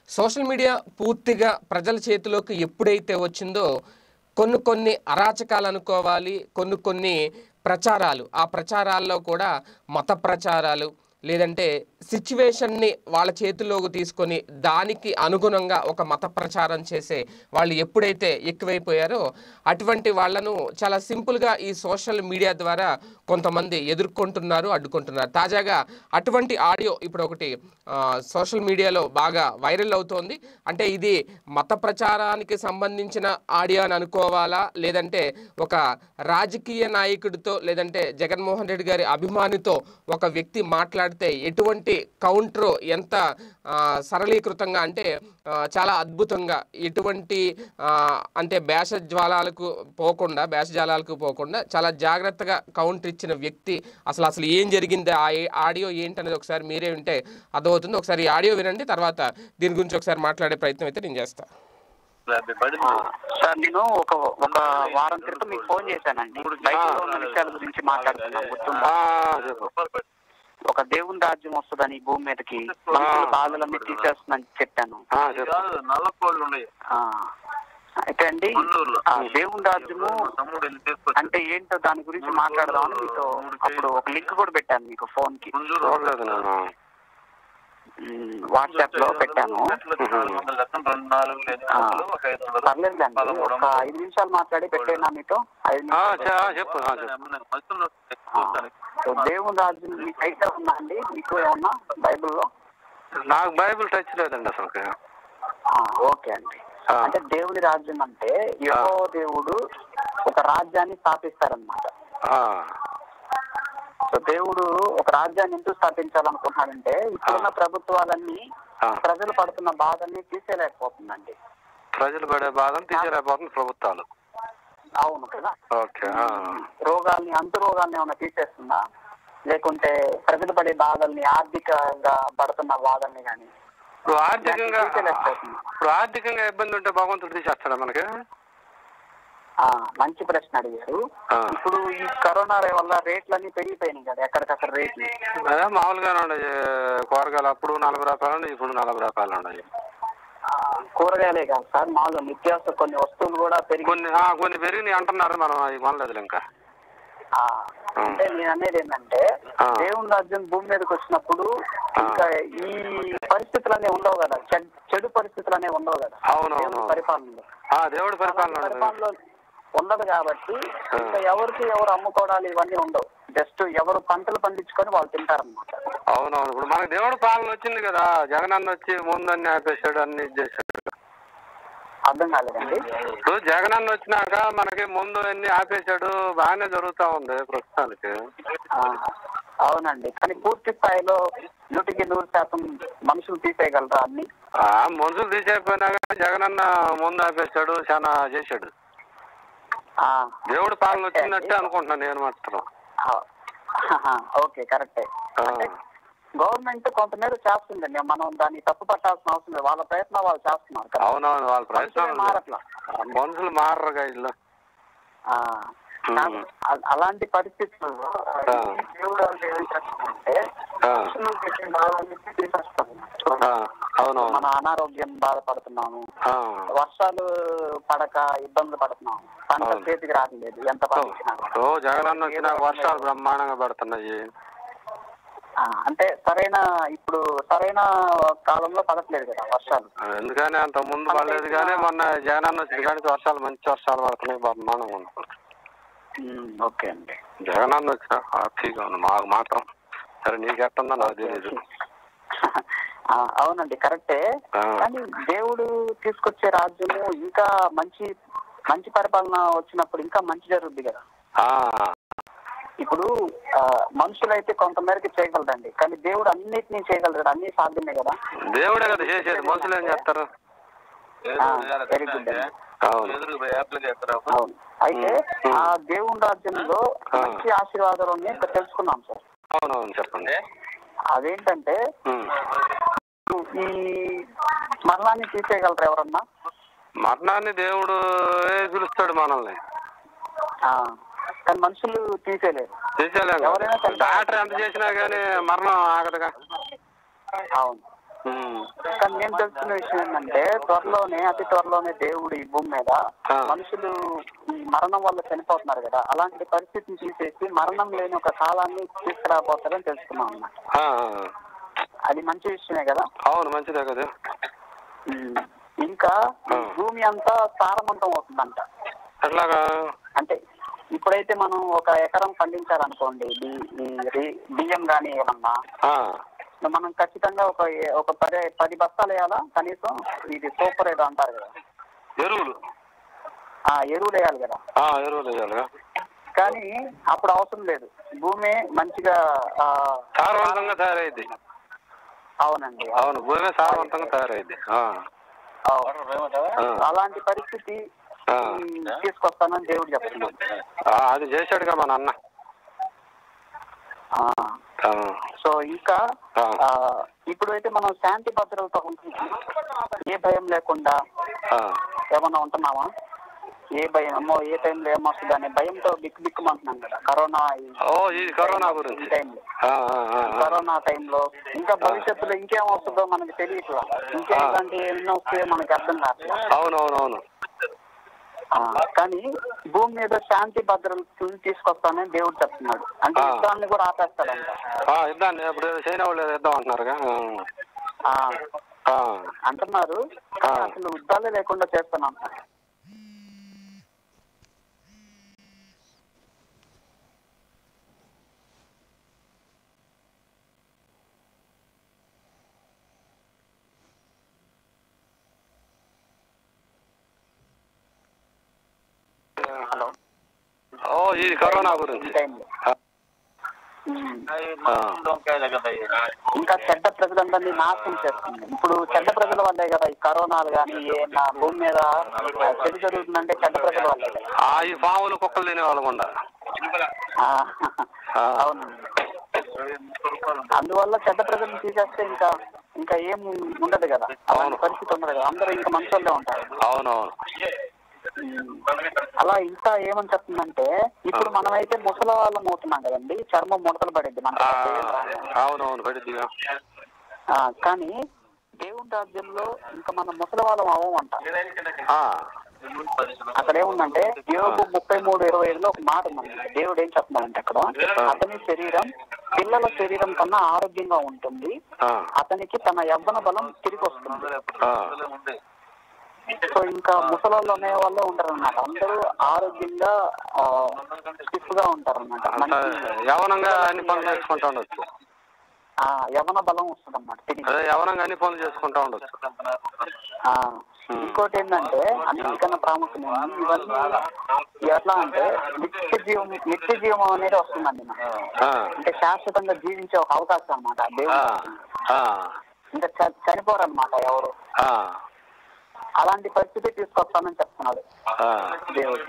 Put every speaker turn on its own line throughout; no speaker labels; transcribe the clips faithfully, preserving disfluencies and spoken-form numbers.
Social media పూర్తిగా ప్రజల చేతిలోకి ఎప్పుడైతే వచ్చిందో కొన్ని కొన్ని అరాచకాలు అనుకోవాలి, కొన్ని కొన్ని ప్రచారాలు, ఆ ప్రచారాల్లో కూడా మత ప్రచారాలు లేదంటే సిచ్యువేషన్ని వాళ్ళ చేతిలోకి తీసుకొని దానికి అనుగుణంగా ఒక మత ప్రచారం చేసే వాళ్ళు ఎప్పుడైతే ఎక్కువైపోయారో అటువంటి వాళ్ళను చాలా సింపుల్గా ఈ సోషల్ మీడియా ద్వారా కొంతమంది ఎదుర్కొంటున్నారు, అడ్డుకుంటున్నారు. తాజాగా అటువంటి ఆడియో ఇప్పుడు ఒకటి సోషల్ మీడియాలో బాగా వైరల్ అవుతోంది. అంటే ఇది మత ప్రచారానికి సంబంధించిన ఆడియో అని అనుకోవాలా, లేదంటే ఒక రాజకీయ నాయకుడితో లేదంటే జగన్మోహన్ రెడ్డి గారి అభిమానితో ఒక వ్యక్తి మాట్లాడితే ఎటువంటి కౌంటర్ ఎంత సరళీకృతంగా అంటే చాలా అద్భుతంగా ఎటువంటి అంటే భేషజాలాలకు పోకుండా భేషజాలాలకు పోకుండా చాలా జాగ్రత్తగా కౌంటర్ ఇచ్చిన వ్యక్తి అసలు అసలు ఏం జరిగింది, ఆ ఆడియో ఏంటనేది ఒకసారి మీరే వింటే అర్థమవుతుంది. ఒకసారి ఈ ఆడియో వినండి, తర్వాత దీని గురించి ఒకసారి మాట్లాడే ప్రయత్నం అయితే నేను చేస్తాను.
సార్, నేను ఒక ఒక వారం క్రితం మీకు ఫోన్ చేశానండి. బైబిల్లో ఉన్న విషయాల గురించి మాట్లాడుతున్నాను, గుర్తుందా? ఒక దేవుని రాజ్యం వస్తుందని భూమి మీదకి, బాధలన్నీ తీసేస్తుందని చెప్పాను. అయితే అండి, ఆ దేవుని రాజ్యము అంటే ఏంటో దాని గురించి మాట్లాడదామని మీతో అప్పుడు ఒక లింక్ కూడా పెట్టాను మీకు ఫోన్ కి, వాట్సాప్ లో పెట్టాను. పర్లేదులేండి, ఒక ఐదు నిమిషాలు మాట్లాడి పెట్టేనా మీతో? ఐదు దేవుని రాజ్యం మీకు అయితే ఉందా అండి? మీకు ఏమన్నా బైబిల్లో?
నాకు బైబిల్ టచ్ లేదండి అసలు.
ఓకే అండి. అంటే దేవుని రాజ్యం అంటే యెహోవా దేవుడు ఒక రాజ్యాన్ని స్థాపిస్తారనమాట. సో దేవుడు ఒక రాజ్యాన్ని ఎందుకు స్థాపించాలనుకుంటున్నాడంటే ఇప్పుడున్న ప్రభుత్వాలన్నీ ప్రజలు పడుతున్న బాధల్ని తీసేయలేకపోతుందండి.
ప్రజలు పడే బాధను తీసేయలేకపోతుంది ప్రభుత్వాలు.
అవును కదా.
ఓకే.
రోగాల్ని, అంటు రోగాల్ని ఏమైనా తీసేస్తుందా, లేకుంటే ప్రజలు పడే బాధల్ని, ఆర్థికంగా పడుతున్న బాధల్ని కానీ
ఇప్పుడు ఆర్థికంగా ఇప్పుడు ఆర్థికంగా ఇబ్బంది ఉంటే భగవంతుడు తీసేస్తాడా మనకి?
మంచి ప్రశ్న అడిగారు. ఇప్పుడు ఈ కరోనా వల్ల రేట్లన్నీ పెరిగిపోయినాయి కదా, ఎక్కడికక్కడ రేట్లు.
మామూలుగానే ఉన్నాయి కూరగాయలు, అప్పుడు నలభై రూపాయలు ఉన్నాయి, ఇప్పుడు నలభై రూపాయలు ఉన్నాయి.
కూరగాయలే కాదు సార్, మామూలుగా నిత్యావసర కొన్ని వస్తువులు కూడా పెరిగి
కొన్ని కొన్ని పెరిగినాయి అంటున్నారు, మనం అవి కొనలేదు ఇంకా.
అంటే నేను అనేది ఏంటంటే దేవుని రాజ్యం భూమి మీదకి వచ్చినప్పుడు ఇంకా ఈ పరిస్థితులనే ఉండవు కదా, చెడు పరిస్థితులు అనేవి ఉండవు కదా.
అవును,
పరిపాలనలో
దేవుడి పరిపాలనలో
ఉండదు కాబట్టి ఇంకా ఎవరికి ఎవరు అమ్ముకోవడాలు ఇవన్నీ ఉండవు. జస్ట్ ఎవరు పంటలు పండించుకొని వాళ్ళు తింటారనమాట.
అవునవును. ఇప్పుడు మనకు దేవుడి పాలన వచ్చింది కదా, జగన్ అన్న వచ్చి ముందన్ని ఆపేసాడు, అన్ని చేశాడు.
అర్థం కాలేదండి.
ఇప్పుడు జగన్ అన్న వచ్చినాక మనకి ముందు అన్ని ఆపేశాడు, బాగానే జరుగుతా ఉంది ప్రస్తుతానికి.
అవునండి, కానీ పూర్తి స్థాయిలో నూటికి నూరు శాతం మనుషులు తీసేయగలరా అన్ని?
మనుషులు తీసేయకపోయినా జగన్ అన్న ముందు ఆపేశాడు, చాలా చేశాడు. దేవుడి పాలన వచ్చిందంటే అనుకుంటున్నాను నేను మాత్రం.
ఓకే, కరెక్టే. గవర్నమెంట్ కొంతమేర చేస్తుందండి, మనం దాన్ని తప్పు పట్టాల్సిన అవసరం లేదు. వాళ్ళ ప్రయత్నం వాళ్ళు చేస్తున్నారు.
అవునవును, వాళ్ళ ప్రయత్నం మారట్లా, మనుషులు మారరుగా ఇల్లు.
అలాంటి పరిస్థితుల్లో దేవుడు అంటే మన అనారోగ్యం బాధపడుతున్నాము, వర్షాలు పడక ఇబ్బందులు పడుతున్నాము, పంట చేతికి రావట్లేదు, ఎంత పండించినా.
జగన్ వచ్చినా వర్షాలు బ్రహ్మాండంగా పడుతున్నాయి.
అంటే సరైన ఇప్పుడు సరైన కాలంలో పడట్లేదు కదా వర్షాలు.
ఎందుకని అంత ముందు పడలేదు, కానీ మొన్న జగన్ వచ్చిన కానీ వర్షాలు మంచి వర్షాలు పడుతున్నాయి, బ్రహ్మాండంగా ఉంది.
ఓకే అండి.
జగన్ అన్న వచ్చిన హ్యాపీగా ఉంది మాకు మాత్రం. సరే, నీకు ఎట్టుందో నాకు తెలియదు.
అవునండి, కరెక్టే. కానీ దేవుడు తీసుకొచ్చే రాజ్యము ఇంకా మంచి మంచి పరిపాలన వచ్చినప్పుడు ఇంకా మంచి జరుగుద్ది కదా. ఇప్పుడు మనుషులైతే కొంతమేరకు చేయగలరండి, కానీ దేవుడు అన్నిటినీ చేయగలరు, అన్ని సాధ్యమే కదా.
దేవుడే కదా చేసేది, మనుషులు ఏం చేస్తారు?
వెరీ గుడ్ అండి. అవును, అయితే ఆ దేవుని రాజ్యంలో మంచి ఆశీర్వాదాలు ఉన్నాయి, ఇక్కడ తెలుసుకున్నాం సార్.
అవునవును, చెప్పండి.
అదేంటంటే ఈ మరణాన్ని తీసేయగలరు ఎవరన్నా?
మరణాన్ని దేవుడు పిలుస్తాడు మనల్ని,
కానీ మనుషులు తీసేయలేరు.
తీసేయలేరు. ఎవరైనా డాక్టర్ ఎంత చేసినా కానీ మరణం ఆగదుగా.
అవును, కానీ నేను తెలుసుకున్న విషయం ఏంటంటే త్వరలోనే అతి త్వరలోనే దేవుడు ఈ భూమి మీద మనుషులు ఈ మరణం వల్ల చనిపోతున్నారు కదా, అలాంటి పరిస్థితిని తీసేసి మరణం లేని ఒక కాలాన్ని తీసుకురాబోతారని తెలుసుకున్నాం అన్నమాట. అది మంచి విషయమే కదా.
అవును, మంచిదే కదా.
ఇంకా భూమి అంతా సారవంతం అవుతుందంట.
ఎట్లాగా
అంటే ఇప్పుడైతే మనం ఒక ఎకరం పండించాలనుకోండి, బియ్యం కానీ ఏమన్నా, మనం ఖచ్చితంగా ఒక ఒక పది పది బస్తాలు వేయాలా కనీసం. ఇది సూపర్ ఏదో అంటారు కదా,
ఎరువులు
ఎరువులు వేయాలి కదా.
ఎరువులు వేయాలి.
కానీ అప్పుడు అవసరం లేదు, భూమి మంచిగా
సారవంతంగా తయారైంది.
అవునండి,
అవును, భూమి సారవంతంగా తయారైంది.
అలాంటి పరిస్థితి తీసుకొస్తానని దేవుడు చెప్తున్నాడు.
అది చేశాడుగా మన అన్న.
సో ఇంకా ఇప్పుడైతే మనం శాంతి భద్రతతో ఉంటున్నాం, ఏ భయం లేకుండా ఏమన్నా ఉంటున్నామా? ఏ భయం, అమ్మో ఏ టైంలో ఏమొస్తుంది అనే భయంతో బిక్కు బిక్కుమంటున్నాం కదా. కరోనా
కరోనా గురించి
టైంలో కరోనా టైంలో ఇంకా భవిష్యత్తులో ఇంకేం వస్తుందో మనకి తెలియట్లా, ఇంకేం ఇలాంటి ఎన్నో వస్తాయో మనకి అర్థం కాదు.
అవునవునవును.
కానీ భూమి మీద శాంతి భద్రతను తీసుకొస్తానని దేవుడు చెప్తున్నాడు. అంటే యుద్ధాన్ని కూడా ఆపేస్తాడంట.
యుద్ధాన్ని ఇప్పుడు చైనా వాళ్ళు యుద్ధం అంటున్నారుగా
అంటున్నారు, అసలు యుద్ధాలే లేకుండా చేస్తాను. హలో,
ఓ ఇది కరోనా గురించి.
ఇంకా చెడ్డ ప్రజలందరినీ నాశనం చేస్తుంది. ఇప్పుడు చెడ్డ ప్రజల వల్లే కదా ఈ కరోనాలు కానీ ఏ నా భూమి మీద చెడు జరుగుతుందంటే చెడ్డ ప్రజల వల్లే కదా.
ఈ పాములు కుక్కలు తినే వాళ్ళు కూడా.
అవును, అందువల్ల చెడ్డ ప్రజలను తీసేస్తే ఇంకా ఇంకా ఏం ఉండదు కదా, అలాంటి పరిస్థితి ఉండదు కదా, అందరూ ఇంకా మంచోళ్ళే ఉంటారు.
అవునవును.
అలా ఇంకా ఏమని చెప్తుందంటే ఇప్పుడు మనమైతే ముసలి వాళ్ళం అవుతున్నాం కదండి, చర్మం ముడతలు పడిద్ది మన.
అవునవును పడిద్ది.
కానీ దేవుడి రాజ్యంలో ఇంకా మనం ముసలి వాళ్ళం అవ్వమంట. అక్కడ ఏముందంటే యోబు ముప్పై మూడు ఇరవై ఐదులో ఒక మాట ఉంది. దేవుడు ఏం చెప్తున్నాడంటే అక్కడ, అతని శరీరం పిల్లల శరీరం కన్నా ఆరోగ్యంగా ఉంటుంది, అతనికి తన యవ్వన బలం తిరిగి వస్తుంది. సో ఇంకా ముసలాళ్ళు అనే వాళ్ళే ఉంటారు అనమాట, అందరూ ఆరోగ్యంగా స్టిఫ్ గా ఉంటారు అనమాట.
యవనంగా అన్ని పనులు చేసుకుంటా ఉండొచ్చు,
యవన బలం వస్తుంది అన్నమాట తిరిగి.
యవనంగా అన్ని పనులు చేసుకుంటా ఉండొచ్చు.
ఇంకోటి ఏంటంటే అన్నిటికన్నా ప్రాముఖ్యం ఇవన్నీ ఎట్లా అంటే నిత్య జీవం నిత్య జీవం అనేది వస్తుందండి. అంటే శాశ్వతంగా జీవించే ఒక అవకాశం అనమాట దేవుడు. ఇంకా చనిపోరన్నమాట ఎవరు. అలాంటి పరిస్థితి తీసుకొస్తానని చెప్తున్నాడు దేవుడు.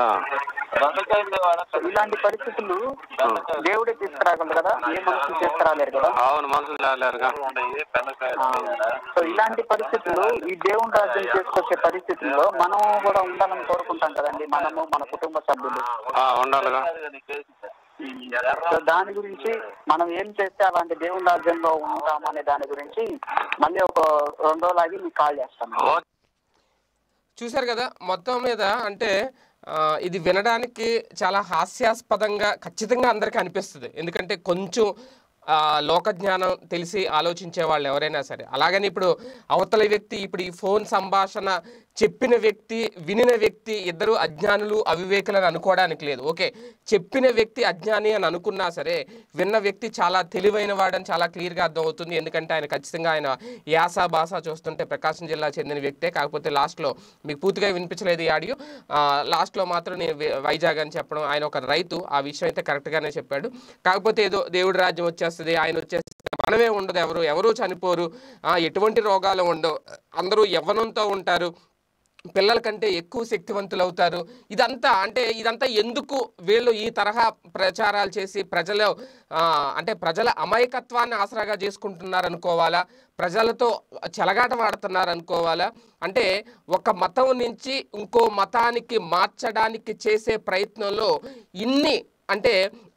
ఇలాంటి పరిస్థితులు దేవుడే తీసుకురాగలరు కదా, ఏ మనుషులు తీసుకురాలేరు కదా.
అవును, మనుషులు రాలేరుగా.
సో ఇలాంటి పరిస్థితులు ఈ దేవుని రాజ్యం తీసుకొచ్చే పరిస్థితుల్లో మనం కూడా ఉండాలని కోరుకుంటాం కదండి, మనము మన కుటుంబ సభ్యులు
ఉండాలిగా.
సో దాని గురించి మనం ఏం చేస్తే అలాంటి దేవుని రాజ్యంలో ఉంటామనే దాని గురించి మళ్ళీ ఒక రెండు రోజులు ఆగి మీకు కాల్ చేస్తాను.
చూశారు కదా, మొత్తం మీద అంటే ఇది వినడానికి చాలా హాస్యాస్పదంగా ఖచ్చితంగా అందరికీ అనిపిస్తుంది. ఎందుకంటే కొంచెం లోక జ్ఞానం తెలిసి ఆలోచించే వాళ్ళు ఎవరైనా సరే. అలాగని ఇప్పుడు అవతల వ్యక్తి ఇప్పుడు ఈ ఫోన్ సంభాషణ చెప్పిన వ్యక్తి వినిన వ్యక్తి ఇద్దరు అజ్ఞానులు అవివేకులని అనుకోవడానికి లేదు. ఓకే, చెప్పిన వ్యక్తి అజ్ఞాని అని అనుకున్నా సరే విన్న వ్యక్తి చాలా తెలివైన వాడని చాలా క్లియర్గా అర్థమవుతుంది. ఎందుకంటే ఆయన ఖచ్చితంగా ఆయన యాస భాష చూస్తుంటే ప్రకాశం జిల్లా చెందిన వ్యక్తే. కాకపోతే లాస్ట్లో మీకు పూర్తిగా వినిపించలేదు ఈ ఆడియో. లాస్ట్లో మాత్రం నేను వైజాగ్ అని చెప్పడం, ఆయన ఒక రైతు, ఆ విషయం అయితే కరెక్ట్గానే చెప్పాడు. కాకపోతే ఏదో దేవుడి రాజ్యం వచ్చేస్తుంది, ఆయన వచ్చేస్తే మనమే ఉండదు, ఎవరు ఎవరూ చనిపోరు, ఎటువంటి రోగాలు ఉండవు, అందరూ యవ్వనంతో ఉంటారు, పిల్లల కంటే ఎక్కువ శక్తివంతులు అవుతారు. ఇదంతా అంటే ఇదంతా ఎందుకు వీళ్ళు ఈ తరహా ప్రచారాలు చేసి ప్రజలు అంటే ప్రజల అమాయకత్వాన్ని ఆసరాగా చేసుకుంటున్నారు అనుకోవాలా, ప్రజలతో చెలగాట వాడుతున్నారు అనుకోవాలా? అంటే ఒక మతం నుంచి ఇంకో మతానికి మార్చడానికి చేసే ప్రయత్నంలో ఇన్ని అంటే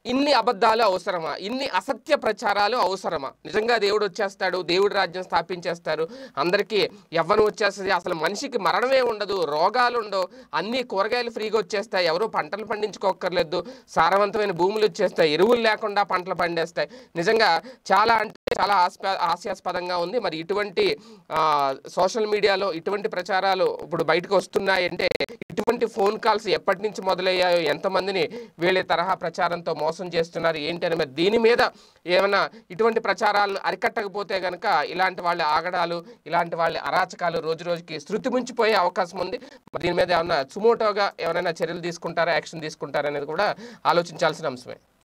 ఇన్ని అబద్ధాలు అవసరమా? ఇన్ని అసత్య ప్రచారాలు అవసరమా? నిజంగా దేవుడు వచ్చేస్తాడు, దేవుడి రాజ్యం స్థాపించేస్తారు, అందరికీ యవ్వనం వచ్చేస్తుంది, అసలు మనిషికి మరణమే ఉండదు, రోగాలు ఉండవు, అన్ని కూరగాయలు ఫ్రీగా వచ్చేస్తాయి, ఎవరు పంటలు పండించుకోక్కర్లేదు, సారవంతమైన భూములు వచ్చేస్తాయి, ఎరువులు లేకుండా పంటలు పండేస్తాయి. నిజంగా చాలా అంటే చాలా హాస్య హాస్యాస్పదంగా ఉంది. మరి ఇటువంటి సోషల్ మీడియాలో ఇటువంటి ప్రచారాలు ఇప్పుడు బయటకు వస్తున్నాయంటే ఇటువంటి ఫోన్ కాల్స్ ఎప్పటి నుంచి మొదలయ్యాయో, ఎంతమందిని వీళ్ళ తరహా ప్రచారంతో మోసం చేస్తున్నారు ఏంటి అని, మరి దీని మీద ఏమైనా ఇటువంటి ప్రచారాలను అరికట్టకపోతే కనుక ఇలాంటి వాళ్ళ ఆగడాలు, ఇలాంటి వాళ్ళ అరాచకాలు రోజు రోజుకి శృతి మించిపోయే అవకాశం ఉంది. దీని మీద ఏమన్నా సుమోటోగా ఎవరైనా చర్యలు తీసుకుంటారా, యాక్షన్ తీసుకుంటారా అనేది కూడా ఆలోచించాల్సిన అంశమే.